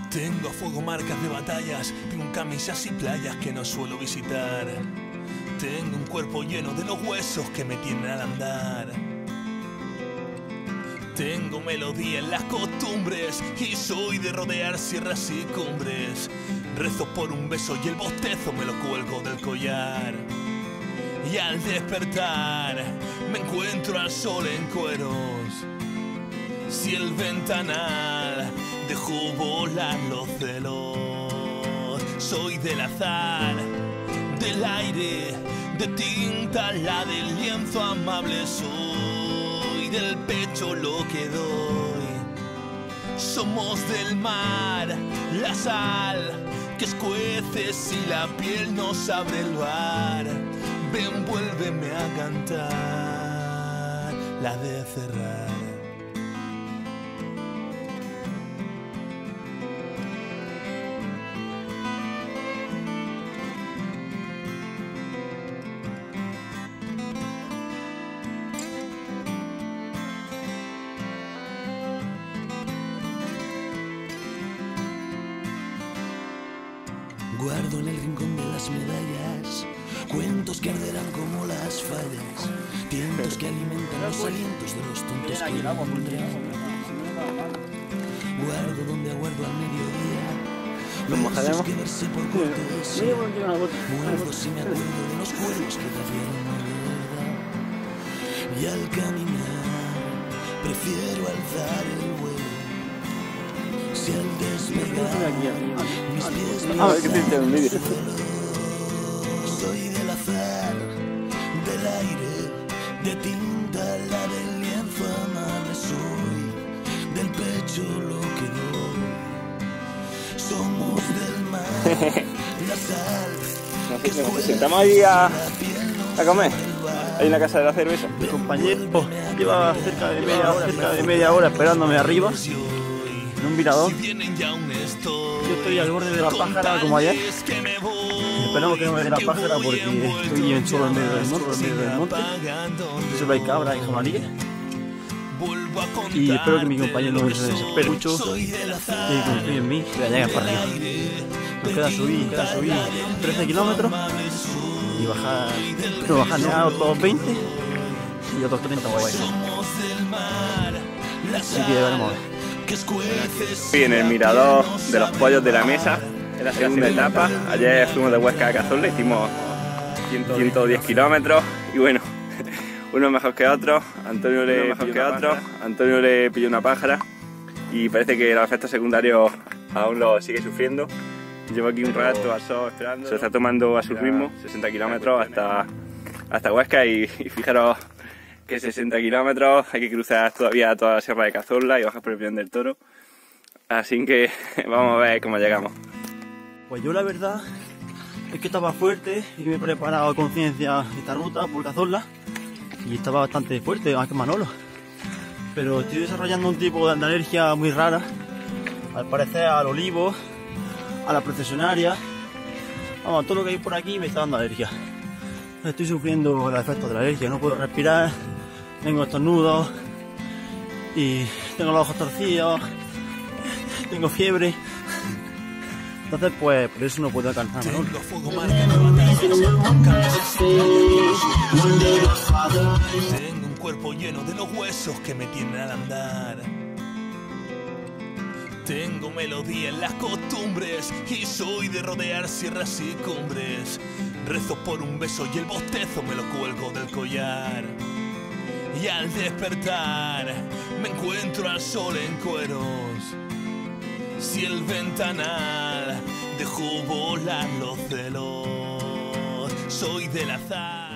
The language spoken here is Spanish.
Tengo a fuego marcas de batallas, tengo camisas y playas que no suelo visitar. Tengo un cuerpo lleno de los huesos que me tienen al andar. Tengo melodía en las costumbres y soy de rodear sierras y cumbres. Rezo por un beso y el bostezo me lo cuelgo del collar. Y al despertar me encuentro al sol en cueros. Si el ventanal dejó volar los celos, soy del azar, del aire, de tinta, la del lienzo amable soy, del pecho lo que doy. Somos del mar, la sal que escuece si la piel nos abre el bar. Ven, vuélveme a cantar la de cerrar. Guardo en el rincón de las medallas cuentos que arderán como las fallas, tientos que alimentan los alientos de los tontos que no encuentran. Guardo donde aguardo al mediodía versos que verse por cortesía. Muerdo si me acuerdo de los cuervos que trajeron mi verdad. Y al caminar prefiero alzar el vuelo. Si al despegar mis pies me el suelo. Soy del azar, del aire, de tinta, la del lienzo amable soy, del pecho lo que doy. Somos del mar, la sal que Nos sentamos ahí a comer. Hay una casa de la cerveza. Mi compañero lleva cerca de media hora esperándome arriba en un mirador. Yo estoy al borde de la pájara como ayer. Esperamos que no me dé la pájara porque estoy en solo en medio del monte. Solo hay cabras y jabalíes. Y espero que mi compañero no se desespere mucho y confíe en mí y la llegue para arriba. Nos queda subir 13 kilómetros y bajar ya otros 20 y otros 30 por ahí. Así que veremos a ver. Estoy en el mirador de los pollos de la mesa, en la segunda etapa. Ayer fuimos de Huesca a Cazorla, hicimos 110 kilómetros y bueno, uno mejor que otro. Antonio le pilló una pájara y parece que los efectos secundarios aún lo sigue sufriendo. Llevo aquí un rato al sol esperando. Se está tomando a su ritmo, 60 kilómetros hasta Huesca y fijaros que 60 kilómetros, hay que cruzar todavía toda la Sierra de Cazorla y bajar por el Peñón del Toro. Así que vamos a ver cómo llegamos. Pues yo la verdad es que estaba fuerte y me he preparado a conciencia esta ruta por Cazorla y estaba bastante fuerte, más que Manolo. Pero estoy desarrollando un tipo de alergia muy rara, al parecer al olivo, a la procesionaria, vamos, todo lo que hay por aquí me está dando alergia. Estoy sufriendo los efectos de la alergia, no puedo respirar, tengo estornudos y tengo los ojos torcidos, tengo fiebre. Entonces pues por eso no puedo alcanzar. Tengo un cuerpo lleno de los huesos que me tienen al andar. Tengo melodía en las costumbres y soy de rodear sierras y cumbres. Rezo por un beso y el bostezo me lo cuelgo del collar. Y al despertar me encuentro al sol en cueros. Si el ventanal dejó volar los celos, soy del azar.